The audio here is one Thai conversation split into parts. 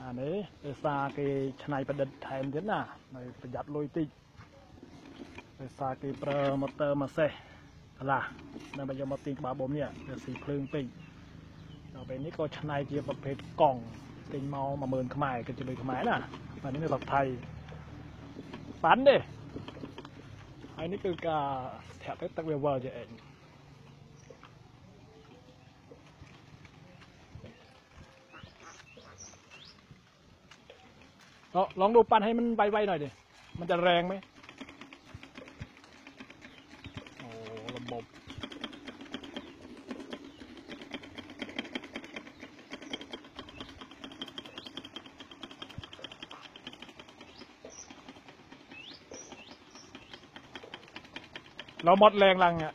อันนี้ซาเกชนายประเด็นแทนเยอะนะในประหยัดลุยติซาเกเปอร์มอเตอร์มาเซ่ล่ะในบรรยากาศตีกบาบมเนี่ยเดี๋ยวสีเพลิงปีต่อไปนี้ก็ชนายเจียประเภทกล่องติงเมามาเมินขมายกันจะเลยขมายนะอันนี้ในแบบไทยปันดิอันนี้คือการแถบตักเวอร์จะเองลองดูปั้นให้มันไวๆหน่อยดิมันจะแรงไหมโอ้ระบบเราหมดแรงลังอ่ะ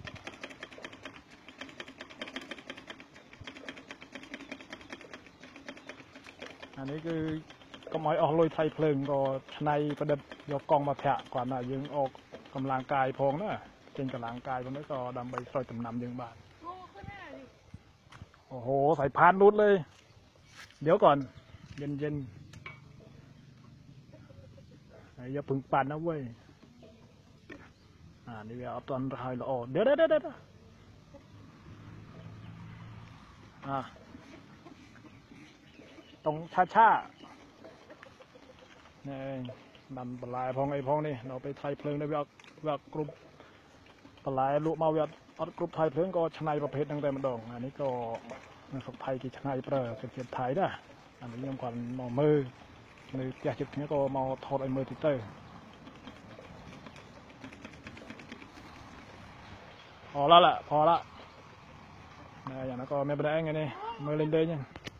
อันนี้คือก็หมายออกลอยไทยเพลิงก็ในประเด็นยกกองมาแผะกว่าน่ะยังออกกำลังกายพองนะเก่งกำลังกายตรงนี้ก็ดำไปซอยจำนำยังบ้านโอ้โหใส่พานรุดเลยเดี๋ยวก่อนเย็นอย่าพึ่งปั่นนะเว้ยนี่เวลาตอนถ่ายละเดี๋ยวตรงช้านี่ดันปลายพองไอ้พองนี่เราไปไทยเพลิงในเวลากรุ๊ปปลายลุมาเวลากรุ๊ปไทยเพลิงก็ชนะประเภทตั้งแต่มันดองอันนี้ก็ในฝั่งไทยที่ชนะเปล่าเกียรติไทยนะอันนี้ยังก่อนมอมือแกจุดนี้ก็มาทอดไอ้มือติดเตอร์พอแล้วแหละพอละอย่างนั้นก็ไม่เป็นไรไงนี่มือเล่นเด้ยัง